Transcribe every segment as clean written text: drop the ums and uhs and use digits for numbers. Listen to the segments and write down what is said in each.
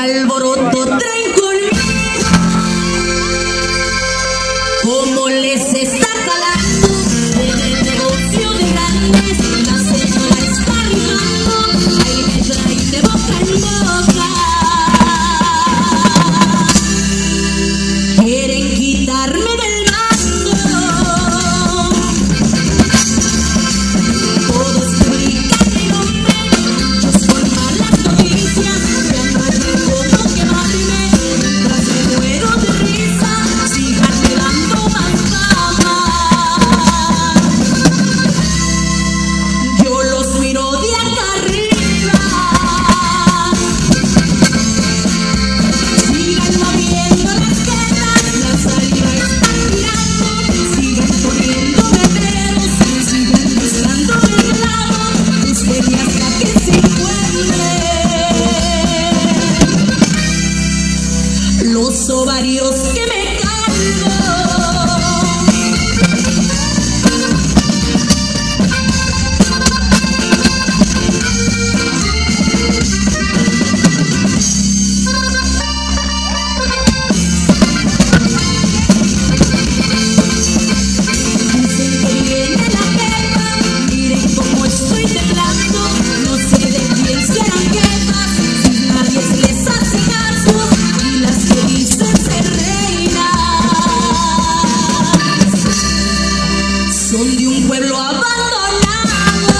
alboroto traen conmigo. Como les está calando en el negocio de grandes, la señora está rimando, ahí me traen de boca en boca. Quieren quitarme del mando, todos publican mi nombre, muchos por malas noticias, ya no hay cómo quemarme, mientras me muero de risa, síganme dando más fama. Yo los miro de acá arriba, sigan moviendo las quedas, la saliva está tirando, sigan poniéndome peros, sigan buscándome el lado, busquen hasta que se encuentren los ovarios que me cargo. Dicen que viene la guerra, miren cómo estoy temblando, no sé de quién serán jefas, si nadie les hace caso, y las que dicen ser reinas son de un pueblo abandonado.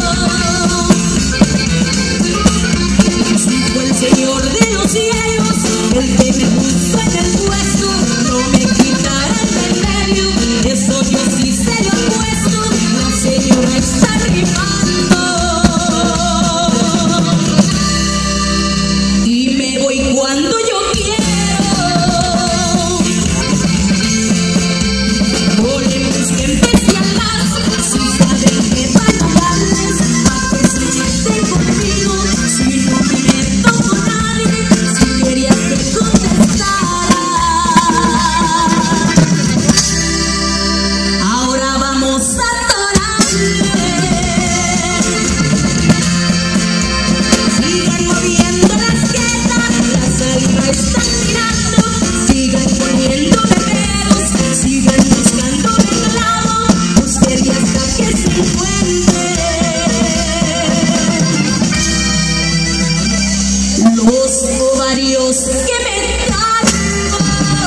Dijo el Señor de los cielos, el que me puso en el puesto, no me quitarán del medio, eso yo sí se lo he puesto, la señora está rimando. Y me voy cuando yo quiero, volen, busquen especialas, si saben que van a darles, a que se meten conmigo, si no me meto con nadie, si querías que contestara. Ahora vamos a atorarle, sigan moviendo las quedas, la saliva está tirando, sigan poniéndome peros, sigan buscándome el lado, busquen hasta que se encuentren los ovarios que me cargo.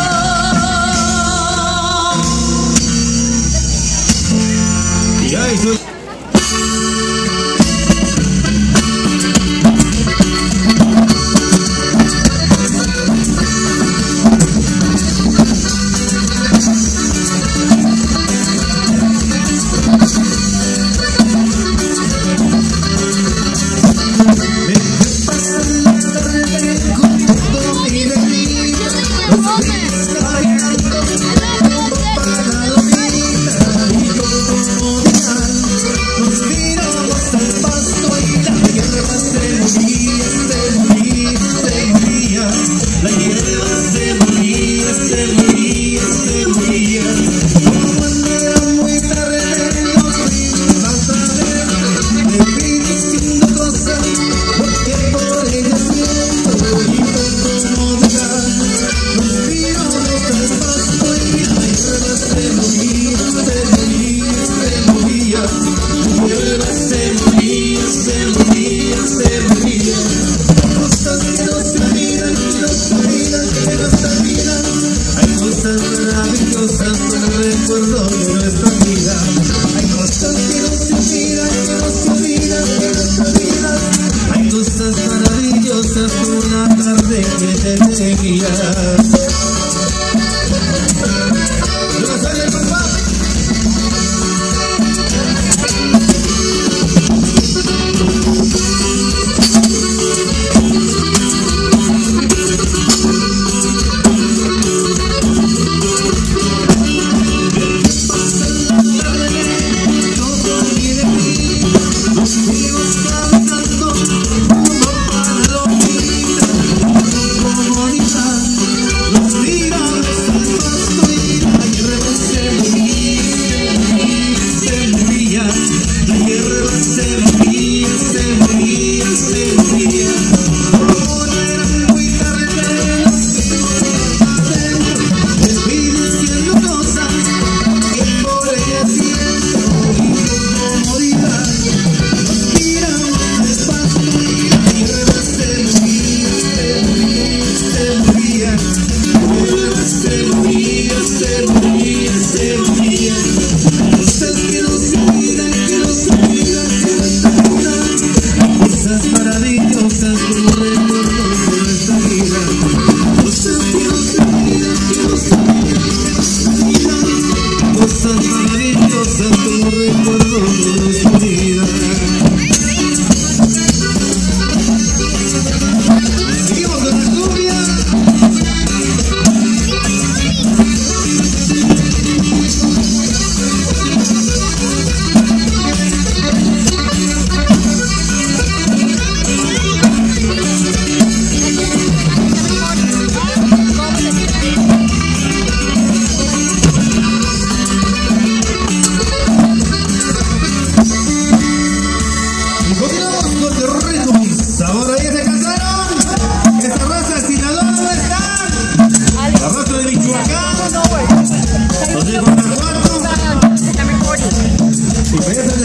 Ya estoy. Los digo a las 4. I'm recording. Y váyase